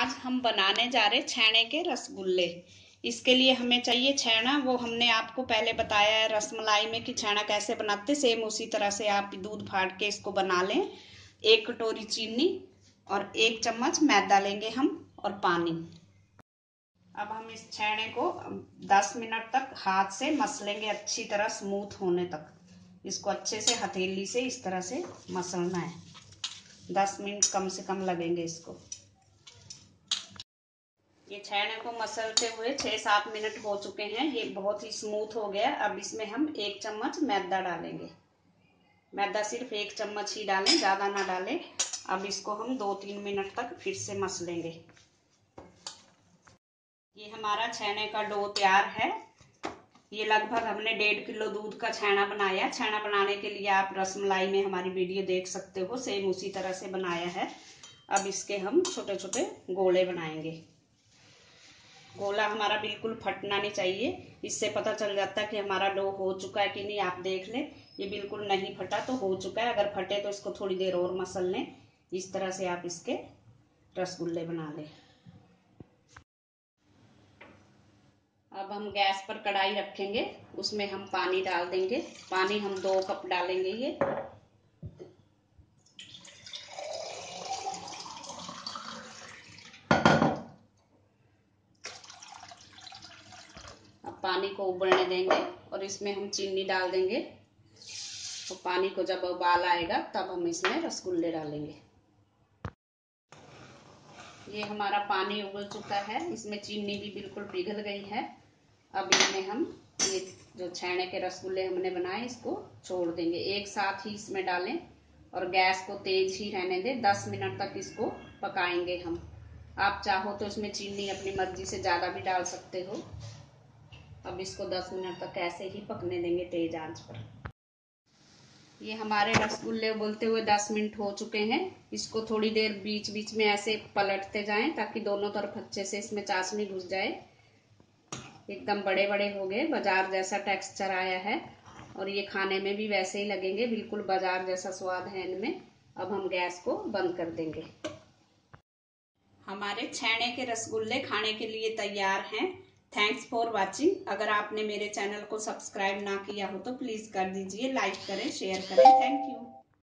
आज हम बनाने जा रहे छेने के रसगुल्ले। इसके लिए हमें चाहिए छेना। वो हमने आपको पहले बताया है रसमलाई में कि छेना कैसे बनाते, सेम उसी तरह से आप दूध फाड़ के इसको बना लें। 1 कटोरी चीनी और 1 चम्मच मैदा लेंगे हम, और पानी। अब हम इस छेने को 10 मिनट तक हाथ से मस लेंगे, अच्छी तरह स्मूथ होने तक। इसको अच्छे से हथेली से इस तरह से मसलना है। 10 मिनट कम से कम लगेंगे इसको। ये छेने को मसलते हुए 6-7 मिनट हो चुके हैं। ये बहुत ही स्मूथ हो गया। अब इसमें हम 1 चम्मच मैदा डालेंगे। मैदा सिर्फ 1 चम्मच ही डालें, ज्यादा ना डालें। अब इसको हम 2-3 मिनट तक फिर से मस लेंगे। ये हमारा छेने का डो तैयार है। ये लगभग हमने 1.5 किलो दूध का छेना बनाया। छेना बनाने के लिए आप रसमलाई में हमारी वीडियो देख सकते हो, सेम उसी तरह से बनाया है। अब इसके हम छोटे छोटे गोले बनाएंगे। गोला हमारा बिल्कुल फटना नहीं चाहिए, इससे पता चल जाता है कि हमारा डो हो चुका है कि नहीं। आप देख लें, ये बिल्कुल नहीं फटा तो हो चुका है। अगर फटे तो इसको थोड़ी देर और मसल लें। इस तरह से आप इसके रसगुल्ले बना लें। अब हम गैस पर कढ़ाई रखेंगे, उसमें हम पानी डाल देंगे। पानी हम 2 कप डालेंगे। ये अब पानी को उबलने देंगे और इसमें हम चीनी डाल देंगे। तो पानी को जब उबाल आएगा तब हम इसमें रसगुल्ले डालेंगे। ये हमारा पानी उबल चुका है, इसमें चीनी भी बिल्कुल पिघल गई है। अब इसमें हम ये जो छेने के रसगुल्ले हमने बनाए इसको छोड़ देंगे। एक साथ ही इसमें डालें और गैस को तेज ही रहने दें। 10 मिनट तक इसको पकाएंगे हम। आप चाहो तो इसमें चीनी अपनी मर्जी से ज्यादा भी डाल सकते हो। अब इसको 10 मिनट तक ऐसे ही पकने देंगे तेज आंच पर। ये हमारे रसगुल्ले उबलते हुए 10 मिनट हो चुके हैं। इसको थोड़ी देर बीच बीच में ऐसे पलटते जाएं ताकि दोनों तरफ अच्छे से इसमें चाशनी घुस जाए। एकदम बड़े बड़े हो गए, बाजार जैसा टेक्सचर आया है और ये खाने में भी वैसे ही लगेंगे, बिल्कुल बाजार जैसा स्वाद है इनमें। अब हम गैस को बंद कर देंगे। हमारे छेने के रसगुल्ले खाने के लिए तैयार हैं। Thanks for watching. अगर आपने मेरे चैनल को सब्सक्राइब ना किया हो तो प्लीज कर दीजिए, लाइक करें, शेयर करें। Thank you.